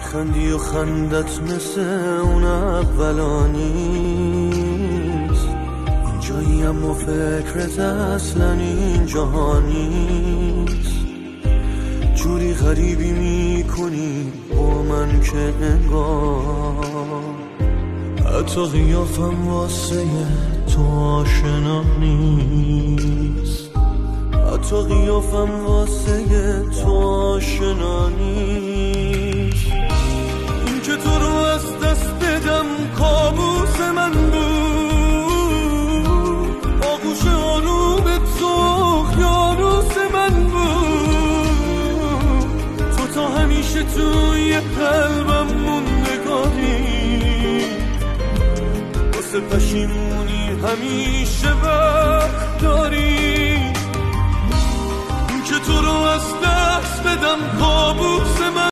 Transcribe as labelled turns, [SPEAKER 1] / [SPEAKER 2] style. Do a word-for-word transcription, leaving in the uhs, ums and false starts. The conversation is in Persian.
[SPEAKER 1] میخندی و خندت مثل اون اولا نیست، اینجایی اما فکرت اصلا این جهان نیست. جوری غریبی میکنی با من که انگار حتی قیافم واسه تو آشنا نیست، حتی قیافم واسه تو آشنا نیست. این که تو رو از دست بدم کابوس من بود، آغوش آروم تو خیانوس من بود. تو تا همیشه توی قلبم موندگاری، واسه پشیمونی همیشه وقت داری. این که تو رو از دست بدم کابوس من